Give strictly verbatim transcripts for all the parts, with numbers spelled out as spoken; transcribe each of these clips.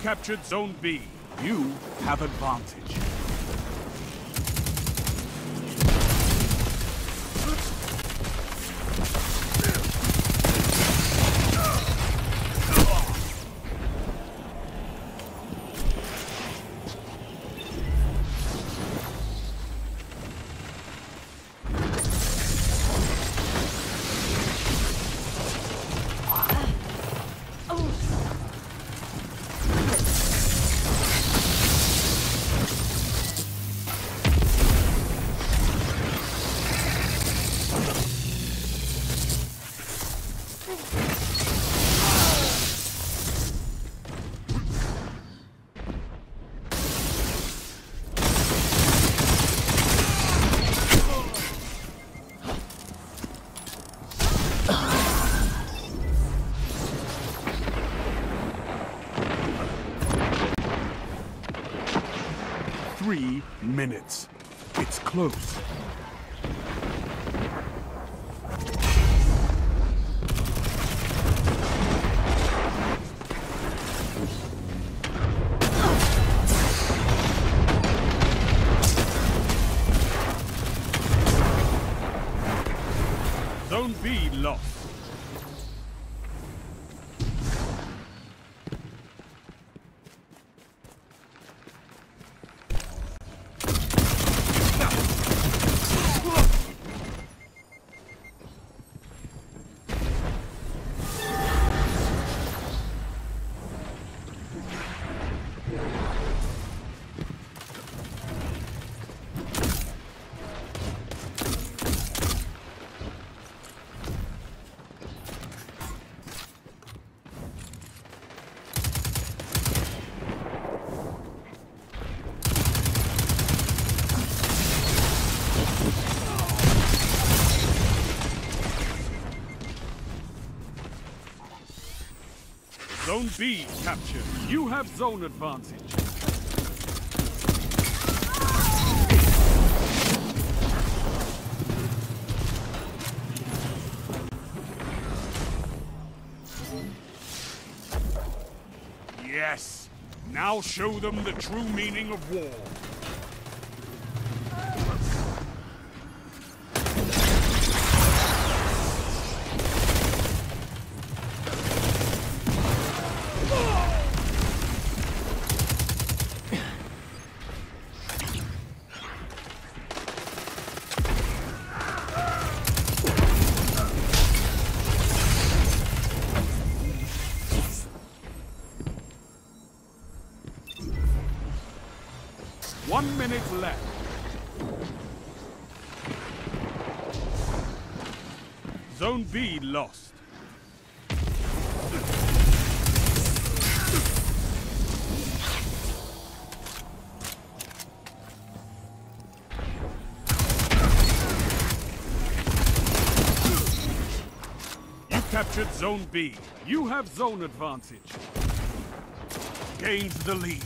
captured Zone B. You have advantage. Three minutes. It's close. Zone B lost. Zone B captured. You have zone advantage. Yes. Now show them the true meaning of war. One minute left. Zone B lost. You captured Zone B. You have zone advantage. Gained the lead.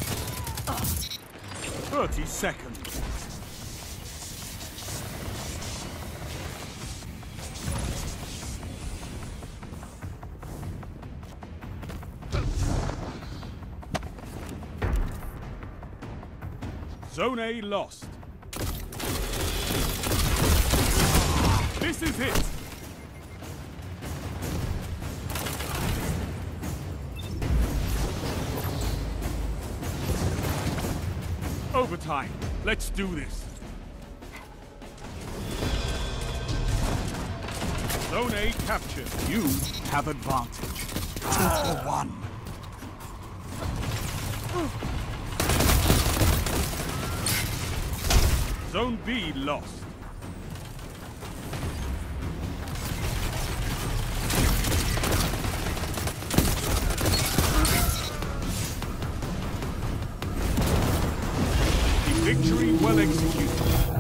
thirty seconds. Zone A lost. This is it. Overtime. Let's do this. Zone A captured. You have advantage. Two for one. Zone B lost. Victory well executed.